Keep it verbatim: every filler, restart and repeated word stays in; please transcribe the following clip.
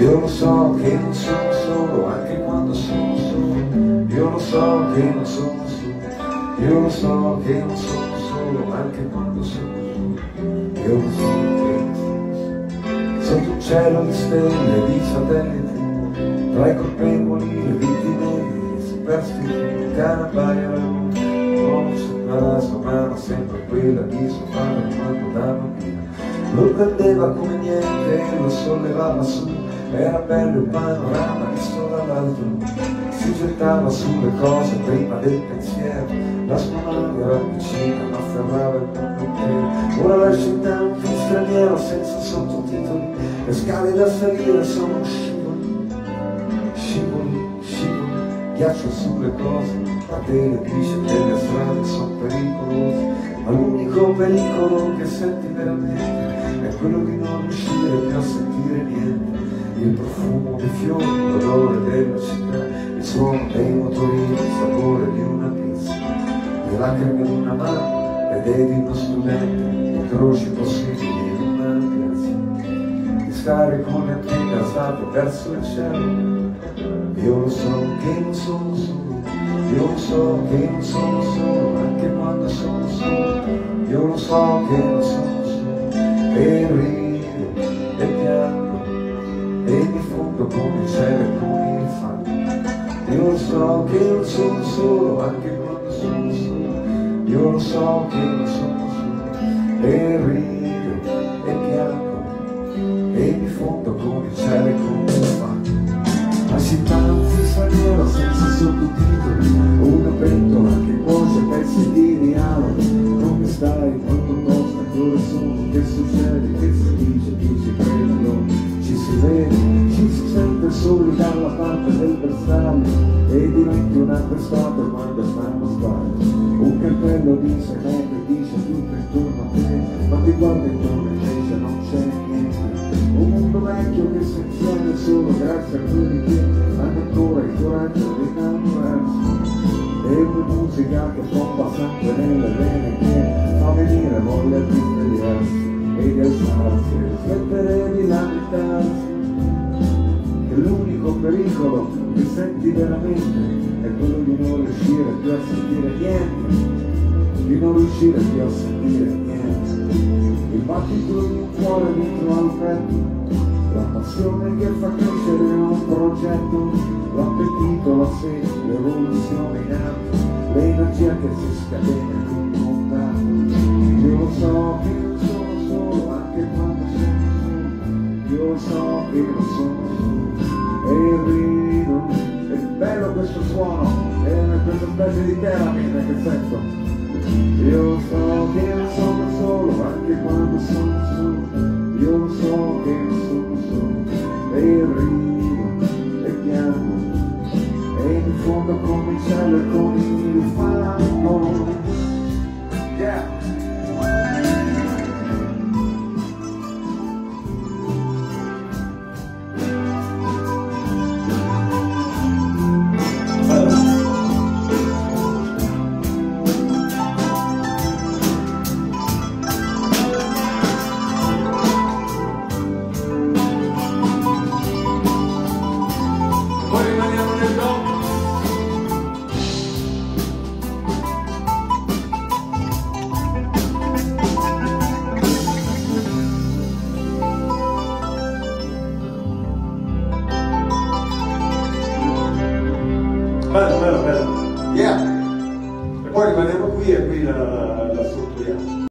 Io lo so che non sono solo anche quando sono solo. Io lo so che non sono solo. Io lo so che non sono solo anche quando sono solo. Io lo so che non sono solo. Sotto un cielo di stelle e di satelliti, tra i colpevoli e i vittime, superstiti, canabaia la luna, l'uomo sembra la sua mano, sempre quella di suo padre quando da bambina. Lo prendeva come niente e lo sollevava su, era bello il panorama visto dall'alto, si gettava sulle cose prima del pensiero, la sua mano era vicina ma afferrava il mondo intero. Ora la città è un film straniero senza sottotitoli, le scale da salire sono scivoli, scivoli, scivoli, ghiaccio sulle cose, la tele dice che le strade sono pericolose, ma l'unico pericolo che senti veramente è quello di non riuscire più a sentire niente. Il profumo dei fiori, l'odore della città, il suono dei motorini, il sapore di una pizza, le lacrime di una mano, le idee di uno studente, i croci possibili in una piazza, di stare con le antenne alzate verso il cielo. Io lo so che non sono solo, io lo so che non sono solo anche quando sono solo. Io lo so che non sono solo e rido e piango e mi fondo come il cielo e con il fango. Io lo so che non sono solo anche quando sono solo. Io lo so che non sono solo e rido e piango e mi fondo come il cielo e con il fango. La città è un film straniero senza sottotitoli, una pentola che cuoce pezzi di dialogo. Come stai? Quanto costa? Che ore sono? Che succede? Che si dice? Chi ci crede? No, ci si vede, ci si sente soli dalla parte del bersaglio e diventi un appestato quando stanno a sbaglio. Un cappello di sei metri dice tutto intorno a te, ma ti guarda intorno e invece non c'è niente. Un mondo vecchio che si insieme solo grazie a quelli che hanno ancora il coraggio di innamorarsi, e una musica che pompa sangue nelle vene che fa venire voglia di svegliarsi e di alzarsi e smettere di lamentarsi, che l'unico pericolo che senti veramente è quello di non riuscire più a sentire niente, di non riuscire più a sentire niente. Il battito di un cuore dentro al petto, la passione che fa crescere un progetto, l'appetito, la sete, l'evoluzione in atto, l'energia che si scatena in un contatto. Io lo so che non sono solo anche quando sono solo. Io lo so che non sono solo e rido. È bello questo suono, è questa specie di teramine che sento. Io lo so che non sono solo anche quando sono solo. Io lo so che non sono solo e rido e piango e mi fondo come il cielo e con il fango. Yeah. Bello, bello, bello. Yeah. E poi rimaniamo qui e qui la, la strutturiamo.